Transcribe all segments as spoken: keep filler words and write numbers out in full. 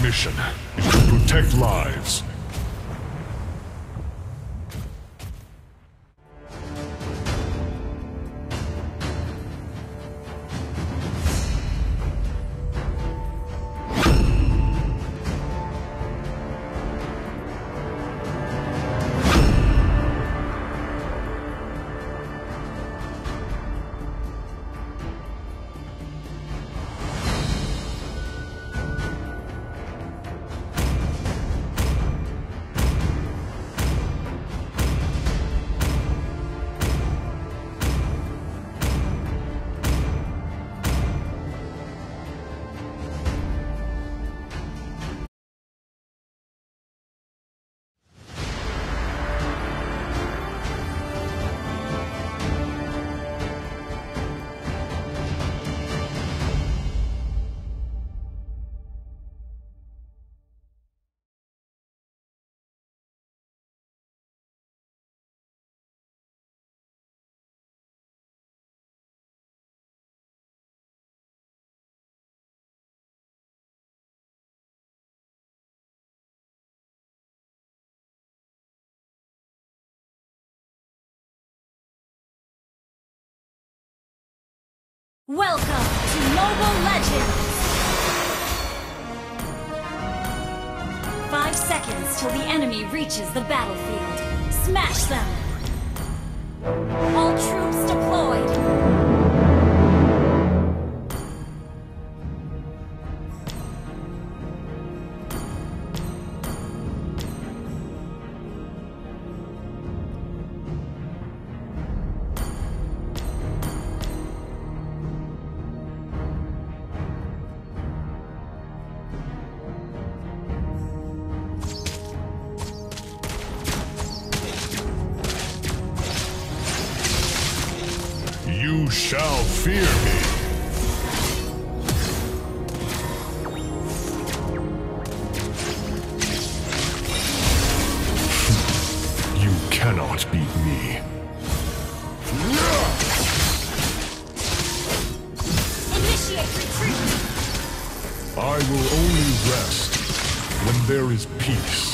mission is to protect lives. Welcome to Mobile Legends! Five seconds till the enemy reaches the battlefield. Smash them! All troops deployed! You shall fear me. You cannot beat me. Initiate retreat! I will only rest when there is peace.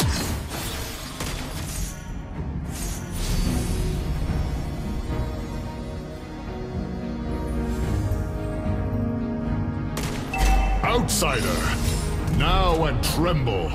Outsider, now and tremble.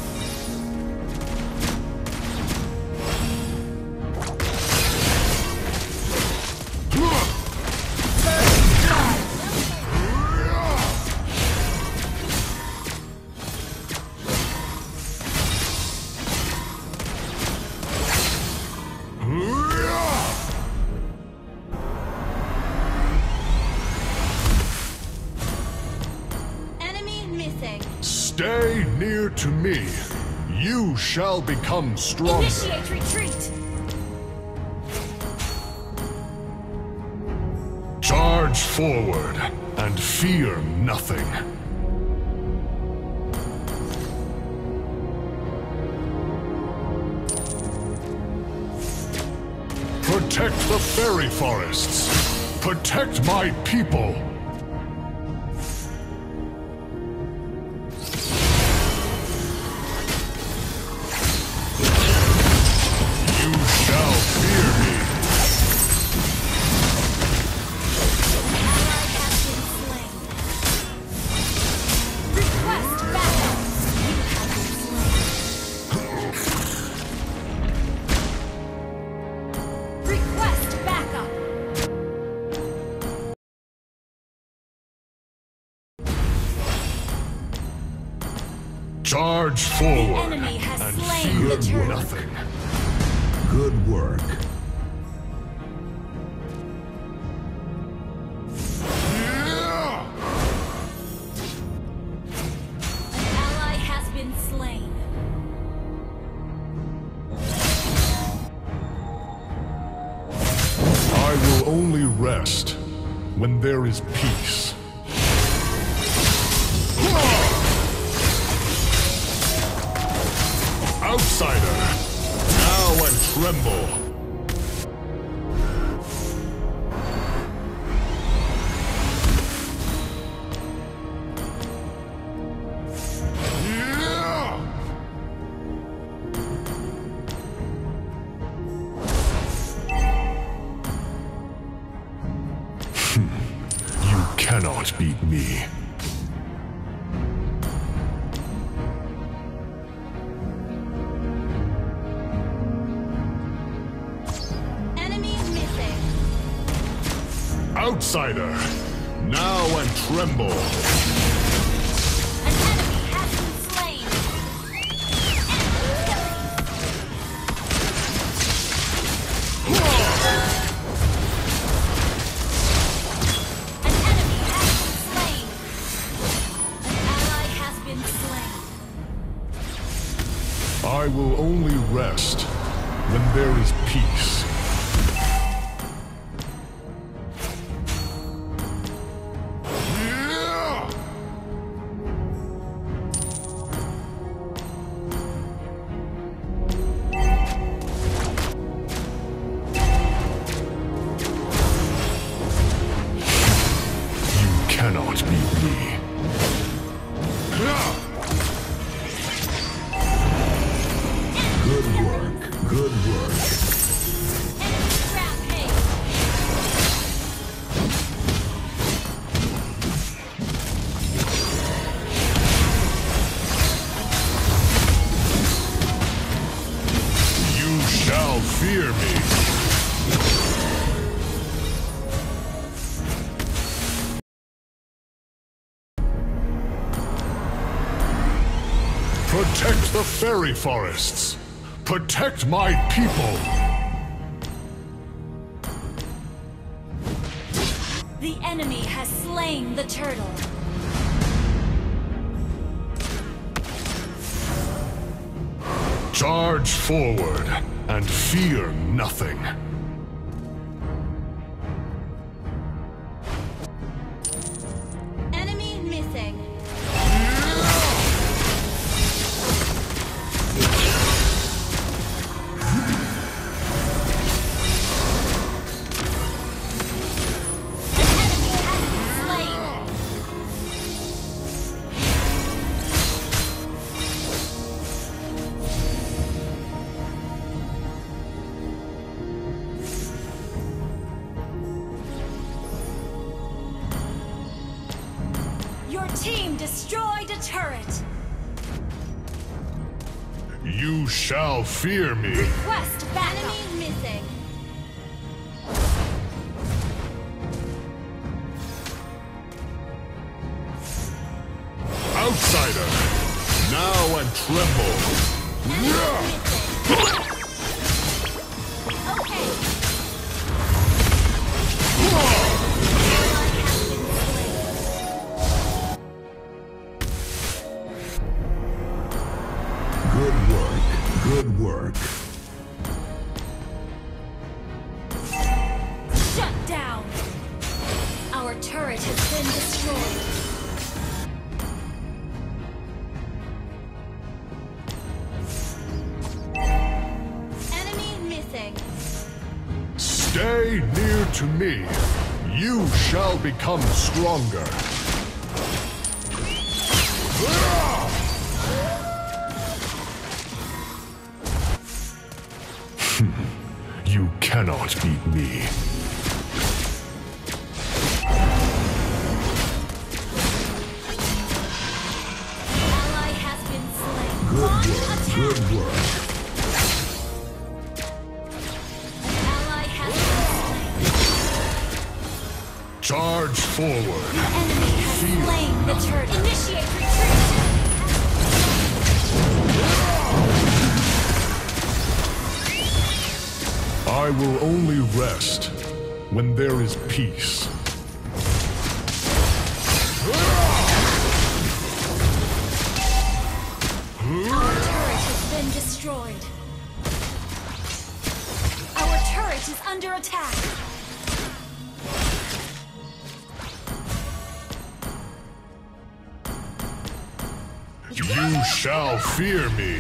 Stay near to me. You shall become stronger. Initiate retreat! Charge forward and fear nothing. Protect the fairy forests. Protect my people. Charge forward the enemy has and slain fear the turtle. nothing. Good work. An ally has been slain. I will only rest when there is peace. Outsider, now and tremble. Yeah! You cannot beat me. Enemy missing. Outsider, now and tremble. An enemy has been slain. An enemy has been slain. An ally has been slain. I will only rest when there is peace. Cannot beat me. Good work. Good work. Enemy rampage. You shall fear me. Protect the fairy forests. Protect my people. The enemy has slain the turtle. Charge forward and fear nothing. Enemy missing. Your team destroyed a turret. You shall fear me. Request backup. Enemy missing. Outsider, now and tremble. Enemy missing. Okay. Ally has been slain. Good work. Good work. Shut down. Our turret has been destroyed. Stay near to me. You shall become stronger. You cannot beat me. Ally has been slain. Good Launch work. attack. Good work. Ally has been slain. Charge forward. The enemy has Fear slain the nothing. turtle. Initiate retreat. I will only rest when there is peace. Our turret has been destroyed. Our turret is under attack. You shall fear me.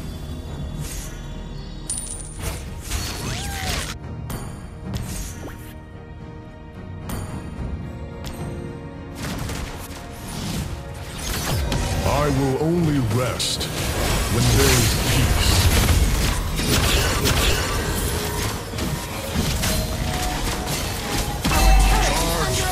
I will only rest when there is peace. Our turret is under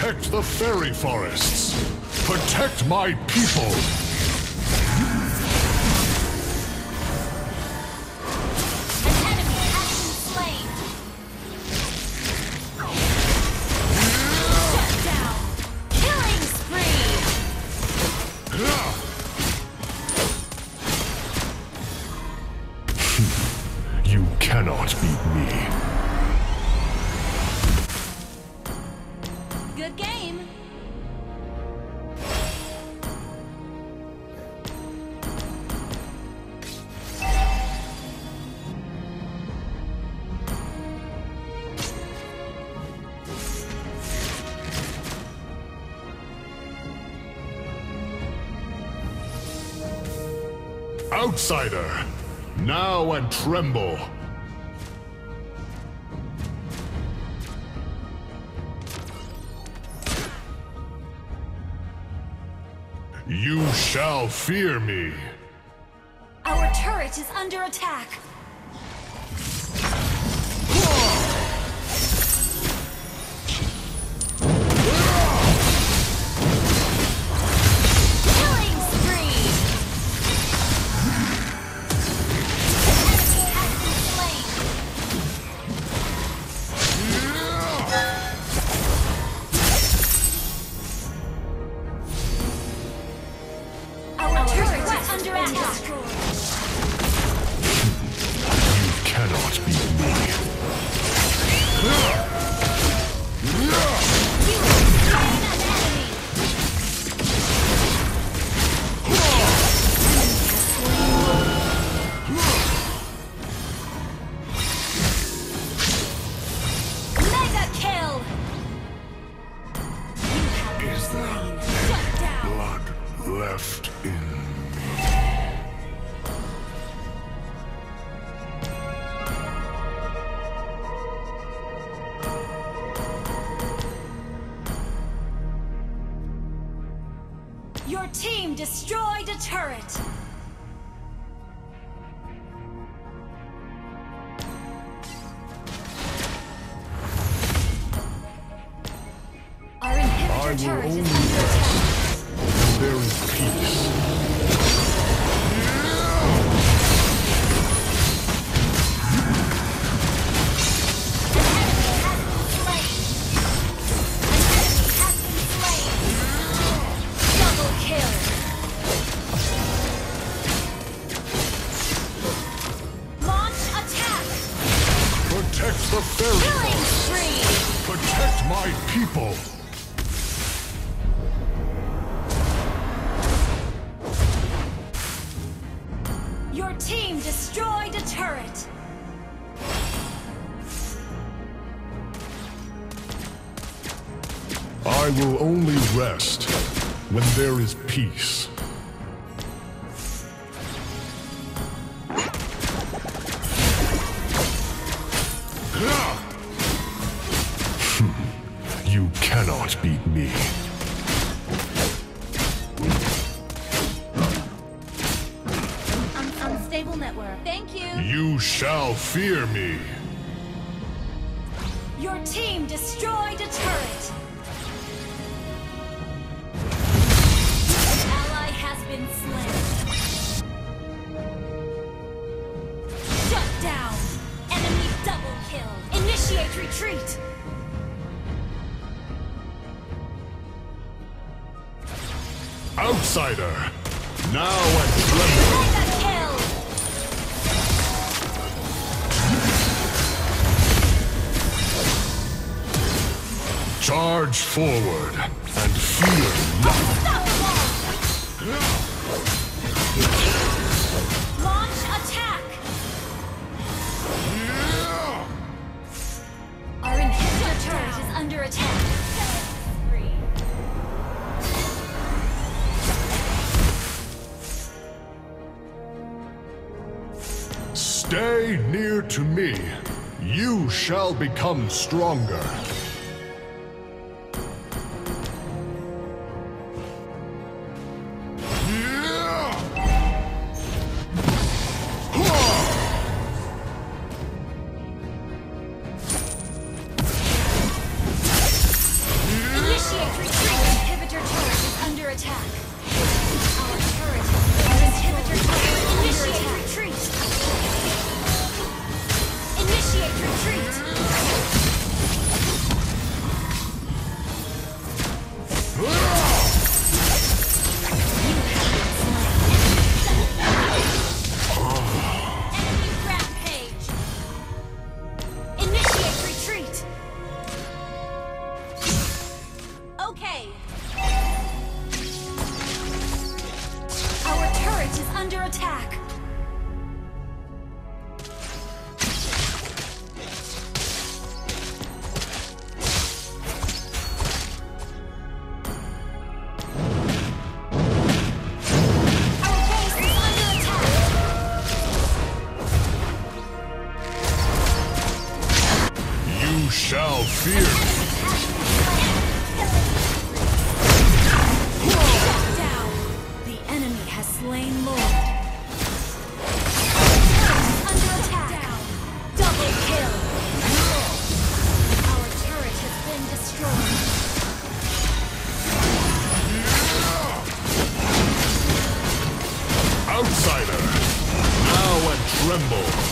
Protect the fairy forests. Protect my people. You cannot beat me. Good game. Outsider, now and tremble. You shall fear me. Our turret is under attack. Killing spree. The enemy has been slain. Our turret is under attack. You cannot beat me. You have slain an enemy. Mega kill. You have been Is there slain. Shut down. blood left in me? Your team destroyed a turret. Our I inhibitor will turret only is under attack. There is peace. An enemy has been slain. An enemy has been slain. Double kill. Launch attack. Protect the fairy. Killing spree. Protect my people. Your team destroyed a turret. I will only rest when there is peace. You cannot beat me. Un- unstable network. Thank you. You shall fear me. Your team destroyed a turret. An ally has been slain. Shut down. Enemy double kill. Initiate retreat. Outsider, now and tremble. Mega kill. Charge forward and fear nothing. Unstoppable. Launch attack. Our inhibitor turret is under attack. Spree. Stay near to me. You shall become stronger. Initiate fear me. Down. The enemy has slain Lord. Under attack. Double kill. Our turret has been destroyed. Outsider, now and tremble.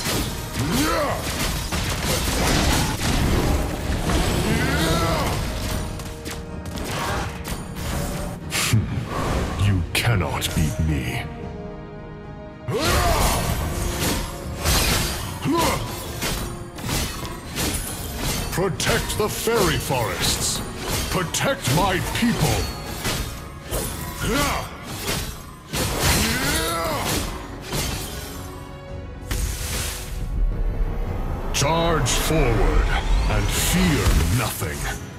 You cannot beat me. Protect the fairy forests. Protect my people. Charge forward and fear nothing.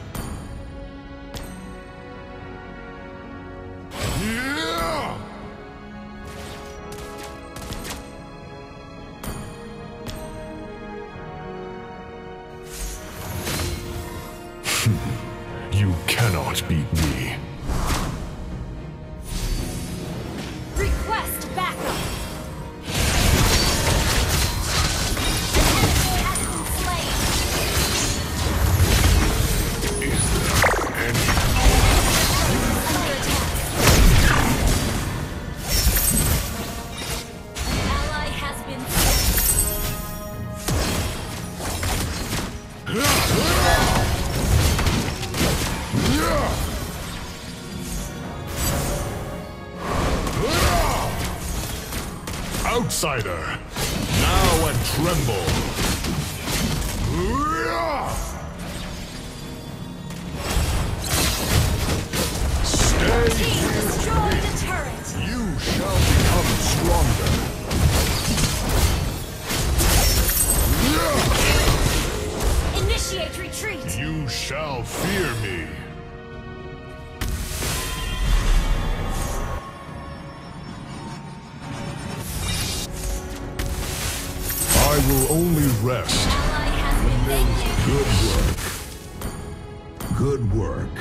You cannot beat me. Request backup. Outsider, now and tremble. Stay Team destroy the turret. You shall become stronger. Initiate retreat. You shall fear me. I will only rest. Ally has been vanquished. Good work. Good work.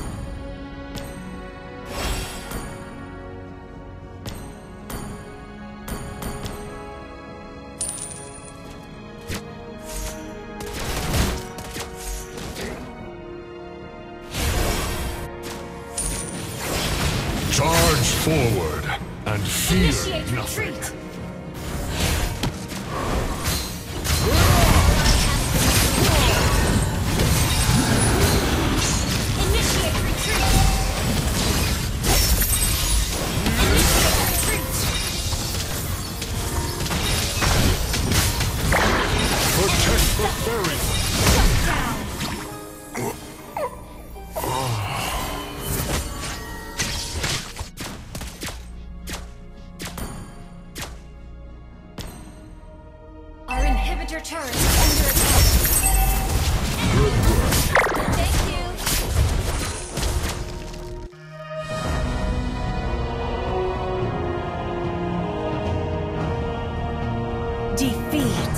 Charge forward and fear Initiate nothing. retreat. Initiate retreat. Initiate retreat. Protect the fairy. Shut down. Our inhibitor turret is under attack. Good work. Thank you. Defeat.